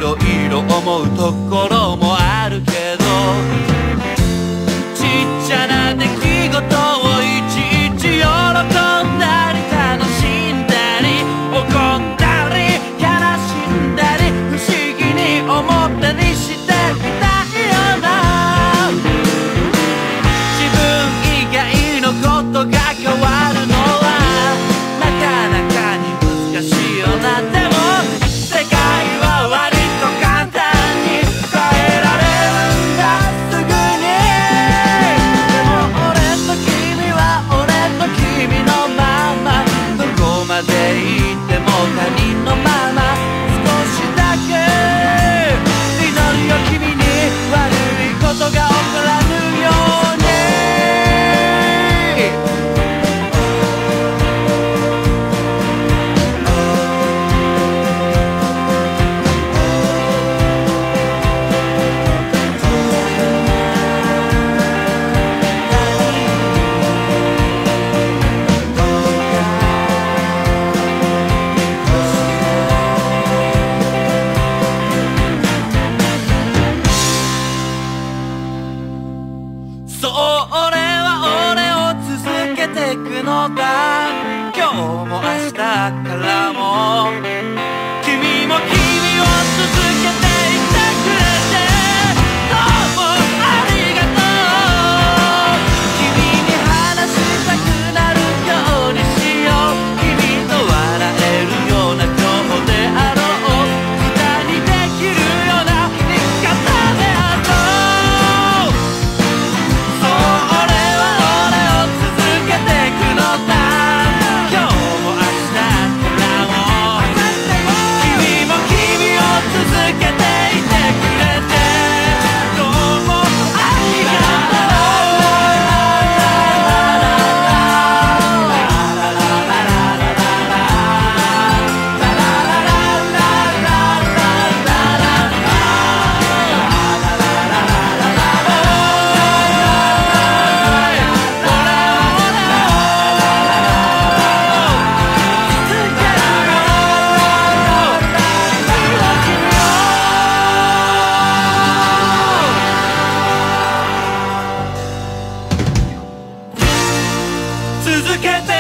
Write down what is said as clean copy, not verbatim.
ろいろ思うところもあるけど、ちっちゃな出来事をいちいち喜んだり楽しんだり怒ったり悲しんだり不思議に思ったりしてみたいよな。自分以外のことが変わるのはなかなかに難しいよな。でも世界は割と簡単に変えられるんだすぐに。でも俺と君は俺と君のまま、どこまで行っても他人のまま、少しだけ祈るよ君に悪いことが起こらぬように。そう俺は俺を続けてくのだ。今日も明日からも君も君を続けていてくれてどうもありがとう。君に話したくなるようにしよう。君と笑えるような今日であろう。期待にできるような生き方であろう。そう俺は俺を続けてくのだ。今日も明日からも君も君を続けていてくれてどうもありがとう。続けて